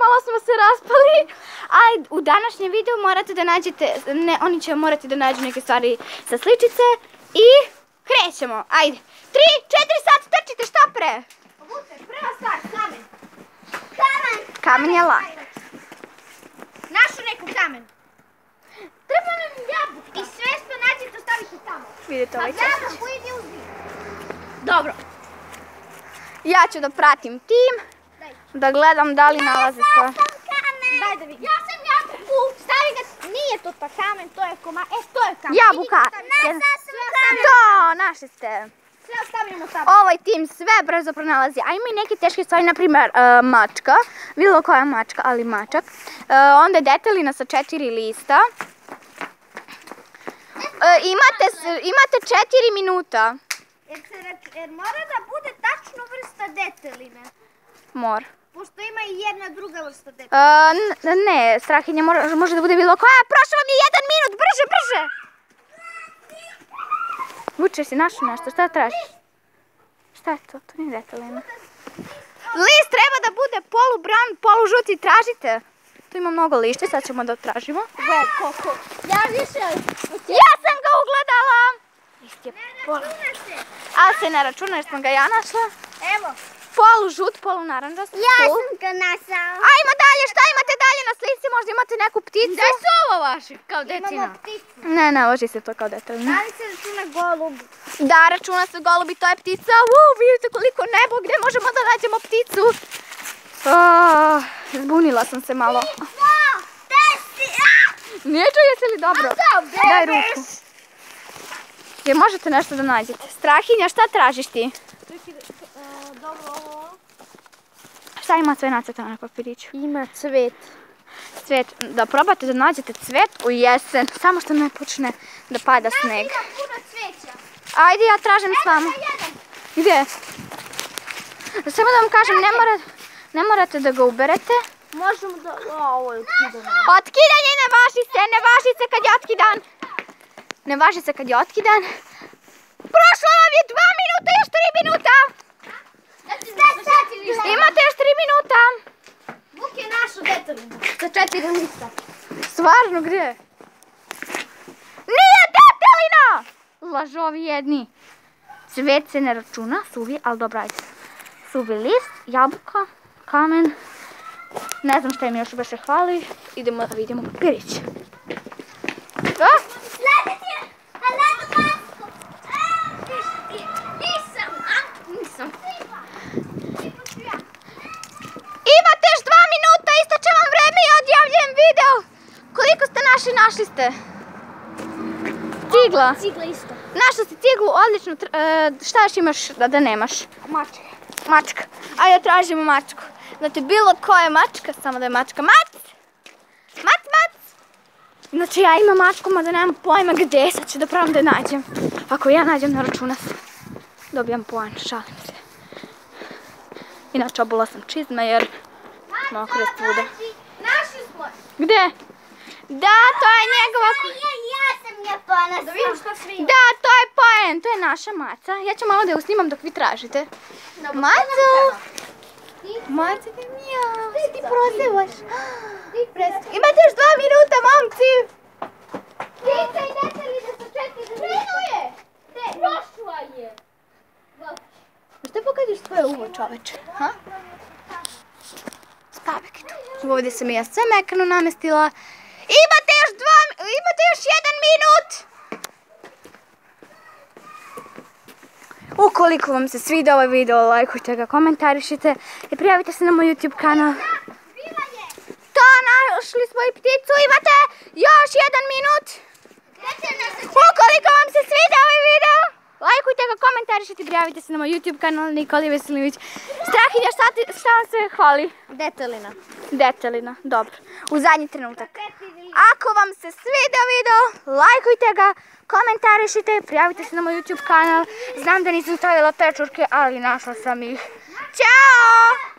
malo smo se raspali, ali u današnjem videu morate da nađete, oni će morati da nađu neke stvari sa sličice i krećemo, ajde. 3, 4, sad trčite, šta pre? Prva stvar, kamen. Kamen je lak. Našu neku kamen. Treba nam jabuka. I sve što nađete stavite tamo. Vidite ovaj čas. Jabuku ide u zid. Dobro. Ja ću da pratim tim, da gledam da li nalaze stvar. Daj da vidim. Ja sam jabuku. Stavi ga. Nije to ta kamen, to je komad. To je kamen. Jabuka. To, našli ste. Sve ostavljamo tamo. Ovaj tim sve brzo pronalazi, a ima i neke teške stvari, na primjer mačka, bilo koja mačka, ali mačak. Onda je detelina sa 4 lista. Imate 4 minuta. Jer mora da bude tačno vrsta deteline. Mora. Pošto ima i jedna druga vrsta deteline. Ne, strahinja može da bude bilo koja. Prošao vam je 1 minut, brže, brže! Vuče si našao nešto, šta tražiš? Šta je to? To nije detelina. List treba da bude polubran, polužuti, tražite. Tu ima mnogo lišća, sad ćemo da tražimo. Gledaj koliko. Ja više. Ja sam ga ugledala! List je ali se ne računa jer sam ga ja našla. Evo. Polužut, polunaranđast. Ja sam ga našao. Ajmo dalje, šta imate dalje na slici? Možda imate neku pticu? Gde su ovo vaše? Kao detina? Imamo pticu. Ne, loži se to kao detelina. Da li se računa golub? Da, računa se golub i to je ptica. Vidite koliko nebo, gdje možemo da nađemo pticu. Zbunila sam se malo. Nije čujete li dobro? Daj ruku. Jer možete nešto da nađete. Strahinja, šta tražiš ti? Dobro, ovo. Šta ima sve nacrtano na papiriću? Ima cvet. Cvet, da probate da nađete cvet u jesen, samo što ne počne da pada sneg. Ima puno cveća. Ajde, ja tražim s vama. Gdje? Samo da vam kažem, ne morate da ga uberete. Možemo da... Ovo je otkidano. Otkidanje ne važi se kad je otkidan. Ne važi se kad je otkidan. Prošlo vam je 2 minuta, još 3 minuta. Imate još 3 minuta. Vuk je našu detelinu. Sa 4 lista. Stvarno, gdje? Nije detelina! Lažovi jedni. Cvet se ne računa, suvi, ali dobro, ajde. Suvi list, jabuka, kamen. Ne znam šta im još baš hvali. Idemo da vidimo papirić. Sledite! Ledu masku! Nisam. Imate još 2 minuta, ističe vam vreme i odjavljujem video. Koliko ste našli ste? Cigla. Cigla isto. Našla si ciglu, odlično. Šta još imaš da nemaš? Mačka. Mačka. Ajde tražimo mačku. Znate, bilo koja je mačka, samo da je mačka. Mac! Znači ja imam mačku, mada nemam pojma gdje, sad ću da probam da je nađem. Ako ja nađem, na računa se. Dobijam poen, šalim se. Inače obula sam čizma jer mokre svuda. Našli smo. Gdje? Da, to je njegova... Ja sam je ponosna. Da vidim što svi ima. Da, to je poen, to je naša maca. Ja ću malo da ju snimam dok vi tražite. Maco! Maco, ti mijao, ti prozivaš. Imate još 2 minuta, momci! Ptica i detelina sa 4 lista. Prošla je. Što pokažeš svoje uvo, čoveče? Spavek je tu. Ovdje sam ja sve mekano namestila. Imate još 1 minut! Ukoliko vam se svidio ovaj video, lajkujte ga, komentarišite i prijavite se na moj YouTube kanal. To, našli smo i pticu, imate još 1 minut! Ukoliko vam se svidio ovaj video, lajkujte ga, komentarišite i prijavite se na moj YouTube kanal Nikoli Veselinović. Strahinja, šta vam se hvali? Detelina. Detelina, dobro. U zadnji trenutak. Ako vam se svidio video, lajkujte ga, komentarišite, prijavite se na moj YouTube kanal. Znam da nisam stavila pečurke, ali našla sam ih. Ćao!